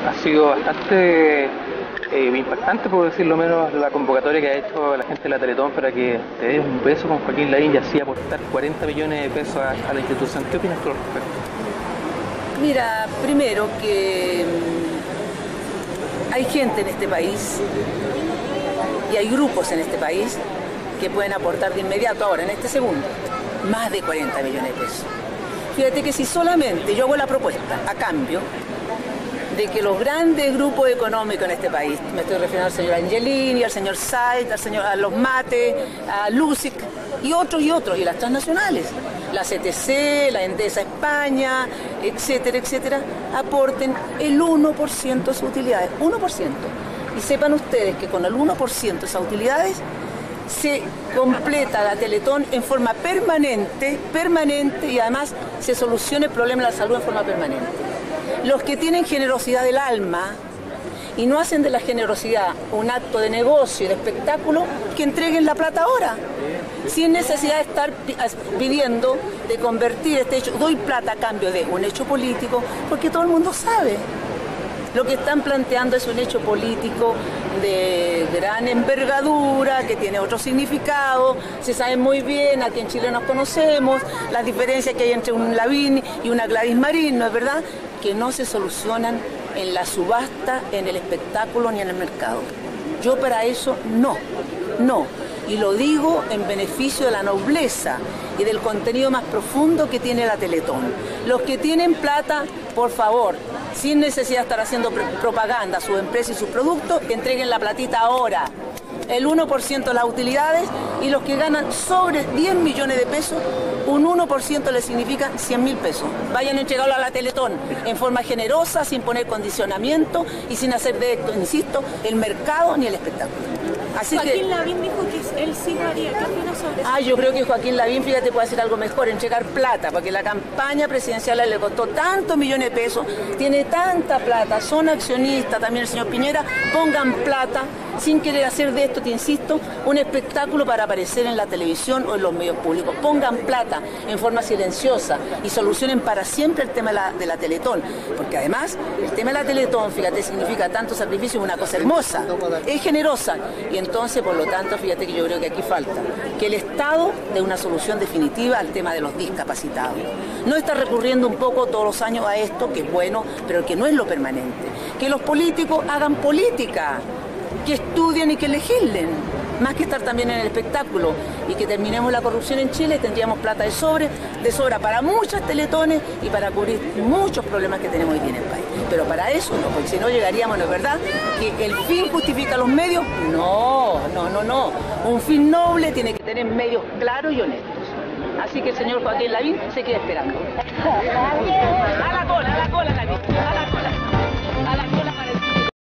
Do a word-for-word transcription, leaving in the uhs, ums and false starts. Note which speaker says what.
Speaker 1: Ha sido bastante eh, impactante, por decirlo menos, la convocatoria que ha hecho la gente de la Teletón para que te des un beso con Joaquín Lavín y así aportar cuarenta millones de pesos a, a la institución. ¿Qué opinas tú al respecto?
Speaker 2: Mira, primero que mm, hay gente en este país y hay grupos en este país que pueden aportar de inmediato ahora, en este segundo, más de cuarenta millones de pesos. Fíjate que si solamente yo hago la propuesta a cambio de que los grandes grupos económicos en este país, me estoy refiriendo al señor Angelini, al señor Said, al señor, a los Mate, a Lusic y otros y otros, y las transnacionales, la C T C, la Endesa España, etcétera, etcétera, aporten el uno por ciento de sus utilidades, uno por ciento. Y sepan ustedes que con el uno por ciento de esas utilidades se completa la Teletón en forma permanente, permanente y además se soluciona el problema de la salud en forma permanente. Los que tienen generosidad del alma y no hacen de la generosidad un acto de negocio y de espectáculo, que entreguen la plata ahora, sin necesidad de estar pidiendo de convertir este hecho, doy plata a cambio de un hecho político, porque todo el mundo sabe. Lo que están planteando es un hecho político de gran envergadura, que tiene otro significado, se sabe muy bien, aquí en Chile nos conocemos, las diferencias que hay entre un Lavín y una Gladys Marín, ¿no es verdad?, que no se solucionan en la subasta, en el espectáculo ni en el mercado. Yo para eso no, no. Y lo digo en beneficio de la nobleza y del contenido más profundo que tiene la Teletón. Los que tienen plata, por favor, sin necesidad de estar haciendo propaganda a su empresa y sus productos, que entreguen la platita ahora. El uno por ciento de las utilidades, y los que ganan sobre diez millones de pesos, un uno por ciento les significa cien mil pesos. Vayan a entregarlo a la Teletón en forma generosa, sin poner condicionamiento y sin hacer de esto, insisto, el mercado ni el espectáculo. Así
Speaker 3: Joaquín
Speaker 2: que,
Speaker 3: Lavín dijo que él sí lo haría. ¿Qué opinas sobre eso?
Speaker 2: Ah, yo creo que Joaquín Lavín, fíjate, puede hacer algo mejor, entregar plata, porque la campaña presidencial le costó tantos millones de pesos, tiene tanta plata, son accionistas, también el señor Piñera, pongan plata, sin querer hacer de esto, te insisto, un espectáculo para aparecer en la televisión o en los medios públicos. Pongan plata en forma silenciosa y solucionen para siempre el tema de la, de la Teletón, porque además el tema de la Teletón, fíjate, significa tanto sacrificio, es una cosa hermosa, es generosa, y entonces, por lo tanto, fíjate que yo creo que aquí falta que el Estado dé una solución definitiva al tema de los discapacitados. No está recurriendo un poco todos los años a esto, que es bueno, pero que no es lo permanente. Que los políticos hagan política, que estudien y que legislen, más que estar también en el espectáculo, y que terminemos la corrupción en Chile, tendríamos plata de sobre, de sobra para muchas teletones y para cubrir muchos problemas que tenemos hoy día en el país. Pero para eso no, porque si no llegaríamos, ¿no es verdad?, que el fin justifica los medios. No, no, no, no. Un fin noble tiene que tener medios claros y honestos. Así que el señor Joaquín Lavín se queda esperando.